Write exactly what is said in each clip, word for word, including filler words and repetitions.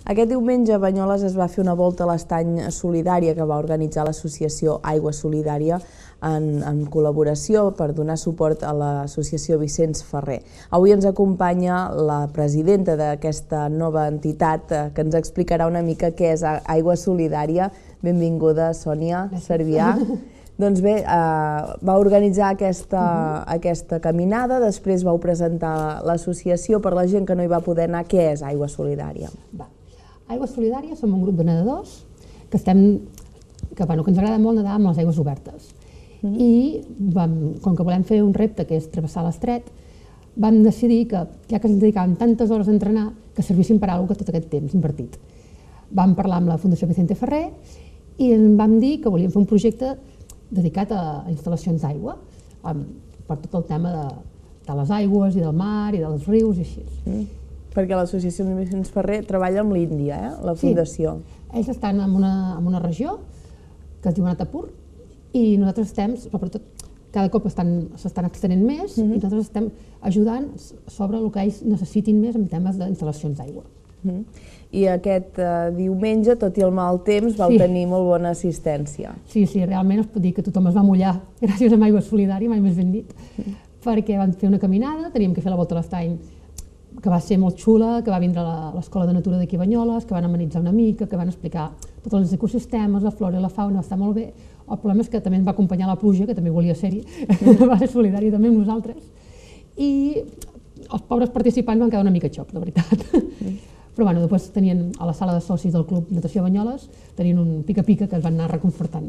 Aquest diumenge a Banyoles es va fer una volta a l'estany solidària que va organitzar l'associació Aigua Solidària en, en col·laboració per donar suport a l'associació Vicenç Ferrer. Avui ens acompanya la presidenta d'aquesta nova entitat que ens explicarà una mica què és Aigua Solidària. Benvinguda, Sònia Servià. Doncs bé, eh, va organitzar aquesta, uh-huh. aquesta caminada, després vau presentar l'associació per la gent que no hi va poder anar. Què és Aigua Solidària? Va. Aigua Solidària som un grup de nedadors que, estem, que, bueno, que ens agrada molt nedar amb les aigües obertes. Uh-huh. I vam, com que volem fer un repte que és travessar l'estret, vam decidir que, ja que ens dedicàvem tantes hores a entrenar, que servissin per a alguna cosa tot aquest temps invertit. Vam parlar amb la Fundació Vicente Ferrer i ens vam dir que volíem fer un projecte dedicat a instal·lacions d'aigua, per tot el tema de, de les aigües i del mar i dels rius i així. Mm. Perquè l'associació Vicenç Ferrer treballa amb l'Índia, eh? La fundació. Sí, ells estan en una, en una regió que es diu Anantapur i nosaltres estem, sobretot, cada cop s'estan extenent més mm-hmm. i nosaltres estem ajudant sobre el que ells necessitin més en temes d'instal·lacions d'aigua. Mm-hmm. I aquest uh, diumenge, tot i el mal temps, vau sí. tenir molt bona assistència. Sí, sí, realment es pot dir que tothom es va mullar gràcies a Aigua Solidària, mai més ben dit, mm. perquè vam fer una caminada, teníem que fer la volta a l'estany, que va ser molt xula, que va vindre l'Escola de Natura d'aquí a Banyoles, que van amenitzar una mica, que van explicar tots els ecosistemes, la flora i la fauna, va estar molt bé. El problema és que també ens va acompanyar la pluja, que també volia ser-hi, mm. va ser solidària també amb nosaltres, i els pobres participants van quedar una mica xop, de veritat. Mm. Però bueno, després tenien a la sala de socis del Club Natació Banyoles, tenien un pica-pica que els van anar reconfortant.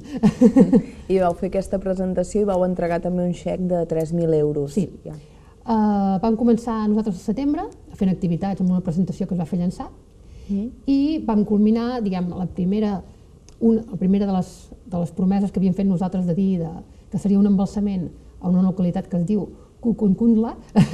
I vau fer aquesta presentació i vau entregar també un xec de tres mil euros. Sí. Ja. Uh, vam començar nosaltres al setembre fent activitats amb una presentació que es va fer llançar mm. i vam culminar, diguem, la primera, una, la primera de, les, de les promeses que havíem fet nosaltres de dir de, que seria un embalsament a una localitat que es diu Kukunkundla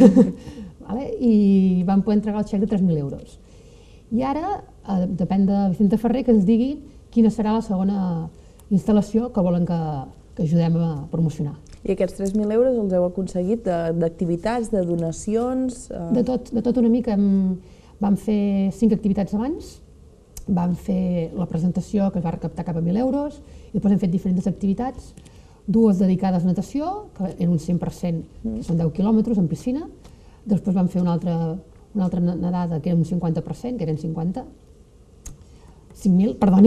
vale? I vam poder entregar el xec de tres mil euros. I ara eh, depèn de Vicente Ferrer que ens digui quina serà la segona instal·lació que volen que, que ajudem a promocionar. I aquests tres mil euros els heu aconseguit d'activitats, de, de donacions? Eh... De, tot, de tot una mica. Hem, vam fer cinc activitats abans, vam fer la presentació que es va recaptar cap a mil euros, i després hem fet diferents activitats, dues dedicades a natació, que eren un cent per cent, que són deu quilòmetres en piscina, després vam fer una altra una altra nedada que era un cinquanta per cent, que eren cinquanta, cinc mil, perdona.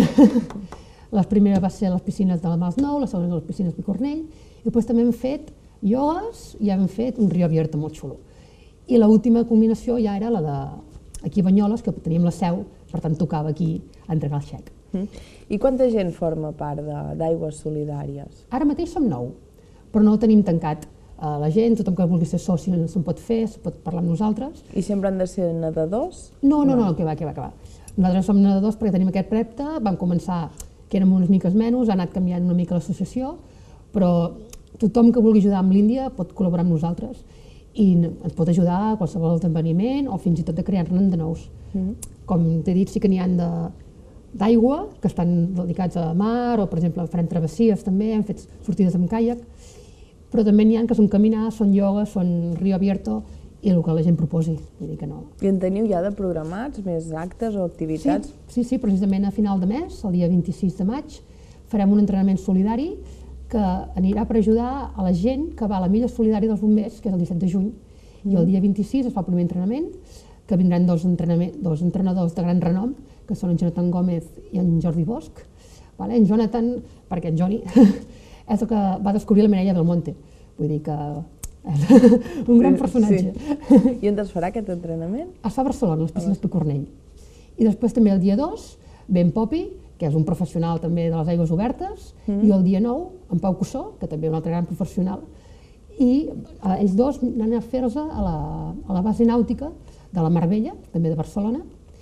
La primera va ser a les piscines de la Masnou, la segona a les piscines Picornell, i després també hem fet iogues i hem fet un riu abierto molt xulo. I l'última combinació ja era la d'aquí a Banyoles, que teníem la seu, per tant tocava aquí entregar el xec. I quanta gent forma part d'Aigües Solidàries? Ara mateix som nou, però no ho tenim tancat. La gent, tothom que vulgui ser soci se'n pot fer, se'n pot parlar amb nosaltres. I sempre han de ser nedadors? No, no, no, que va, que va, que va. Nosaltres som nedadors perquè tenim aquest repte, vam començar que érem unes miques menys, ha anat canviant una mica l'associació, però tothom que vulgui ajudar amb l'Índia pot col·laborar amb nosaltres i ens pot ajudar a qualsevol esdeveniment o fins i tot a crear-ne de nous. Mm-hmm. Com t'he dit, sí que n'hi ha d'aigua, que estan dedicats a mar, o per exemple farem travessies també, hem fet sortides amb caiac, però també n'hi ha que són caminar, són ioga, són riu abierto i el que la gent proposi. Vull dir que no. I en teniu ja de programats, més actes o activitats? Sí, sí, sí, precisament a final de mes, el dia vint-i-sis de maig, farem un entrenament solidari que anirà per ajudar a la gent que va a la milla solidària dels bombers, que és el disset de juny, mm. i el dia vint-i-sis es fa el primer entrenament, que vindran dos, dos entrenadors de gran renom, que són en Jonathan Gómez i en Jordi Bosch. Vale? En Jonathan, perquè en Joni és el que va descobrir la Mireia del Monte, vull dir que és un gran personatge. Sí. I on es farà aquest entrenament? Es fa a Barcelona, a les piscines Picornell. I després també el dia dos ve en Popi, que és un professional també de les aigües obertes, mm. i el dia nou en Pau Cussó, que també és un altre gran professional, i eh, ells dos anan a fer-se a, la, a la base nàutica de la Mar Vella, també de Barcelona,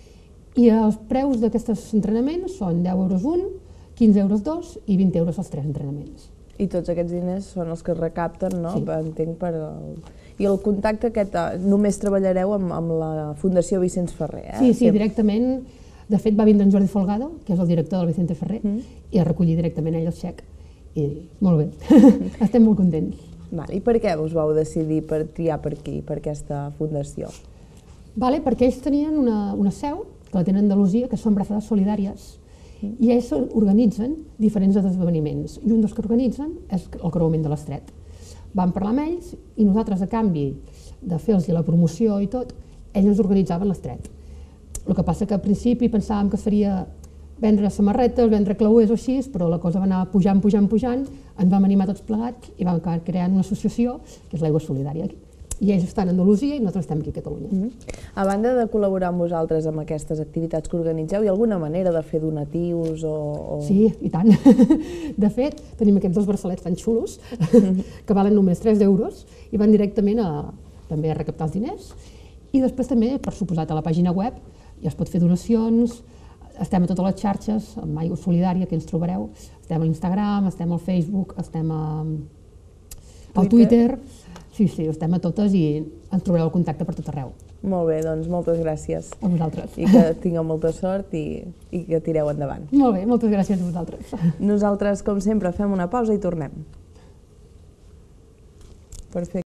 i els preus d'aquests entrenaments són deu euros un, quinze euros dos i vint euros els tres entrenaments. I tots aquests diners són els que es recapten, no? Sí. Entenc per el... I el contacte aquest, només treballareu amb, amb la Fundació Vicenç Ferrer, eh? Sí, sí, directament. De fet, va vindre en Jordi Folgado, que és el director del Vicente Ferrer, mm. i a recollir directament ell el xec. I molt bé, estem molt contents. Val. I per què us vau decidir per triar per aquí, per aquesta fundació? Vale, perquè ells tenien una, una seu que la tenen a Andalusia, que són braçades solidàries. I ells organitzen diferents esdeveniments. I un dels que organitzen és el creuament de l'Estret. Vam parlar amb ells i nosaltres, a canvi de fer-los la promoció i tot, ells ens organitzaven l'Estret. El que passa que al principi pensàvem que seria vendre samarretes, vendre clauers o així, però la cosa va anar pujant, pujant, pujant, ens vam animar tots plegats i vam acabar creant una associació, que és l'Aigua Solidària. I ells estan a Andalusia i nosaltres estem aquí a Catalunya. Mm-hmm. A banda de col·laborar amb vosaltres amb aquestes activitats que organitzeu, hi ha alguna manera de fer donatius o...? o... Sí, i tant. De fet, tenim aquests dos braçalets tan xulos, que valen només tres euros, i van directament a, també a recaptar els diners. I després també, per suposat, a la pàgina web ja es pot fer donacions, estem a totes les xarxes, amb Aigua Solidària, que ens trobareu, estem a l'Instagram, estem al Facebook, estem a... al Twitter. Sí, sí, estem a totes i ens trobareu el contacte per tot arreu. Molt bé, doncs moltes gràcies. A vosaltres. I que tingueu molta sort i, i que tireu endavant. Molt bé, moltes gràcies a vosaltres. Nosaltres, com sempre, fem una pausa i tornem. Perfecte.